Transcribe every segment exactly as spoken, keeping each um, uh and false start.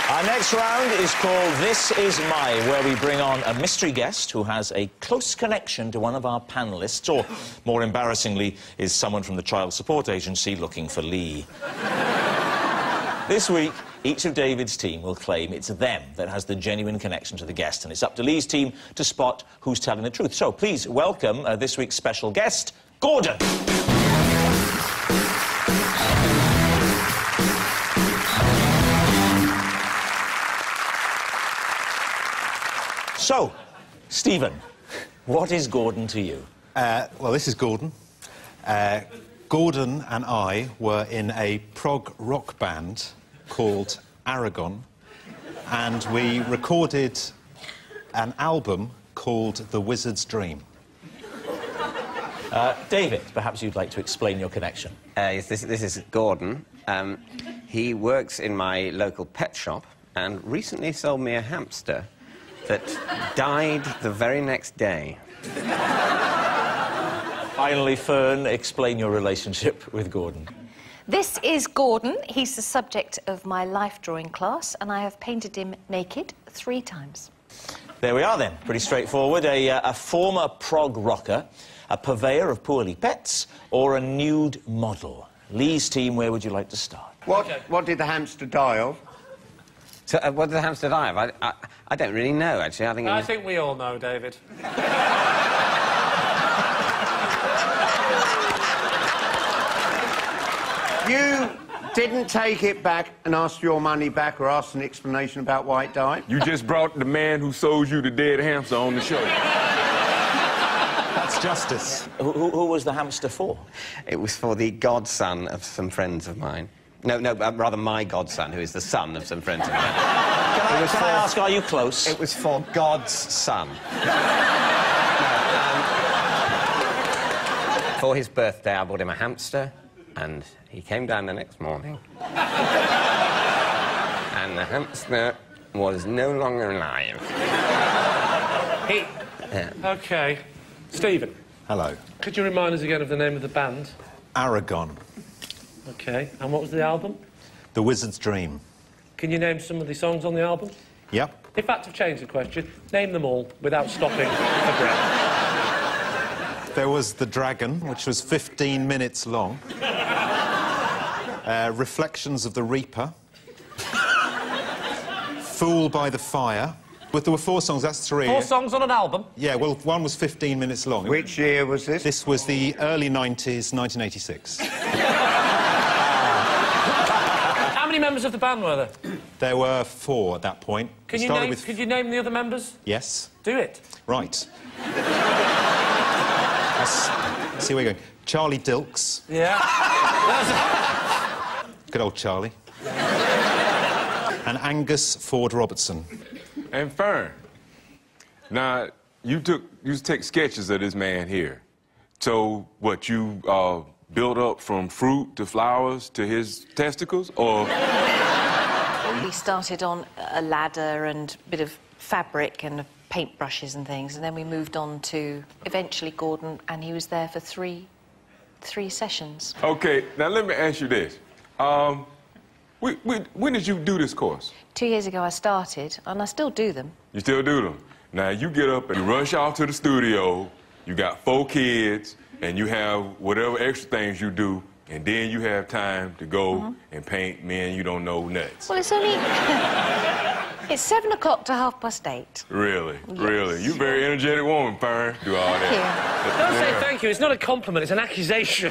Our next round is called This Is My, where we bring on a mystery guest who has a close connection to one of our panellists, or, more embarrassingly, is someone from the child support agency looking for Lee. This week, each of David's team will claim it's them that has the genuine connection to the guest, and it's up to Lee's team to spot who's telling the truth. So, please welcome uh, this week's special guest, Gordon. So, Stephen, what is Gordon to you? Uh, well, this is Gordon. Uh, Gordon and I were in a prog rock band called Aragon, and we recorded an album called The Wizard's Dream. Uh, David, perhaps you'd like to explain your connection. Uh, yes, this, this is Gordon. Um, he works in my local pet shop and recently sold me a hamster that died the very next day. Finally, Fern, explain your relationship with Gordon. This is Gordon. He's the subject of my life drawing class, and I have painted him naked three times. There we are, then. Pretty straightforward. A, uh, a former prog rocker, a purveyor of poorly pets, or a nude model. Lee's team, where would you like to start? What, what did the hamster die of? So, uh, what did the hamster die of? I, I, I don't really know, actually. I think it I was... think we all know, David. You didn't take it back and ask your money back or ask an explanation about why it died? You just brought the man who sold you the dead hamster on the show. That's justice. Who, who, who was the hamster for? It was for the godson of some friends of mine. No, no, uh, rather my godson, who is the son of some friends of mine. Can, I, was can for, I ask, are you close? It was for God's son. No, um, for his birthday, I bought him a hamster, and he came down the next morning. And the hamster was no longer alive. He... Yeah. OK. Stephen. Hello. Could you remind us again of the name of the band? Aragon. OK. And what was the album? The Wizard's Dream. Can you name some of the songs on the album? Yep. In fact, I've changed the question. Name them all without stopping for breath. There was The Dragon, which was fifteen minutes long. Uh, Reflections of the Reaper. Fool by the Fire. But there were four songs, that's three. Four songs on an album? Yeah, well, one was fifteen minutes long. Which year was this? This was the early nineties, nineteen eighty-six. How many members of the band were there? There were four at that point. Can you, Started name, with... could you name the other members? Yes. Do it. Right. Let's see where you're going. Charlie Dilks. Yeah. Good old Charlie. And Angus Ford Robertson. And Fern. Now, you took you take sketches of this man here. So, what, you uh, built up from fruit to flowers to his testicles, or...? We started on a ladder and a bit of fabric and paintbrushes and things, and then we moved on to eventually Gordon, and he was there for three, three sessions. Okay, now let me ask you this. Um, we, we, when did you do this course? Two years ago I started, and I still do them. You still do them? Now, you get up and you rush off to the studio, you got four kids, and you have whatever extra things you do, and then you have time to go mm-hmm. and paint men you don't know nuts. Well, it's only... It's seven o'clock to half past eight. Really? Yes. Really? You very energetic woman, Fern. Do all that. Thank Don't say thank you. It's not a compliment, it's an accusation.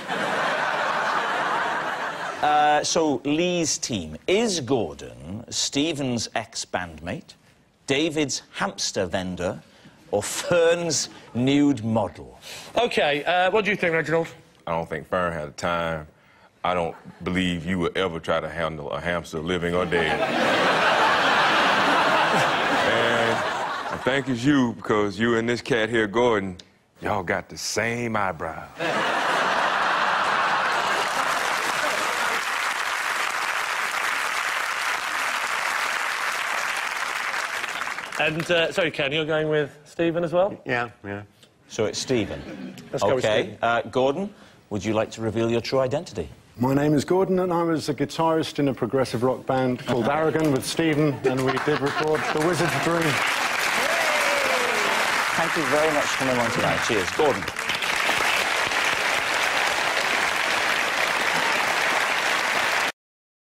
Uh, so, Lee's team. Is Gordon Stephen's ex-bandmate, David's hamster vendor, or Fern's nude model? OK, uh, what do you think, Reginald? I don't think Fern had the time. I don't believe you would ever try to handle a hamster, living or dead. And I think it's you, because you and this cat here, Gordon, y'all got the same eyebrow. And, uh, sorry, Ken, you're going with Stephen as well? Yeah, yeah. So it's Stephen. Let's go with OK. Stephen. Uh, Gordon, would you like to reveal your true identity? My name is Gordon, and I was a guitarist in a progressive rock band called Aragon with Stephen, and we did record The Wizard's Dream. Thank you very much for coming on tonight. Cheers. Gordon.